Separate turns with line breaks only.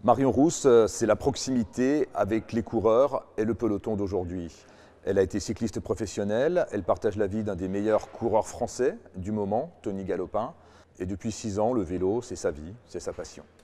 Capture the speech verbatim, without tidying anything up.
Marion Rousse, c'est la proximité avec les coureurs et le peloton d'aujourd'hui. Elle a été cycliste professionnelle, elle partage la vie d'un des meilleurs coureurs français du moment, Tony Galopin. Et depuis six ans, le vélo, c'est sa vie, c'est sa passion.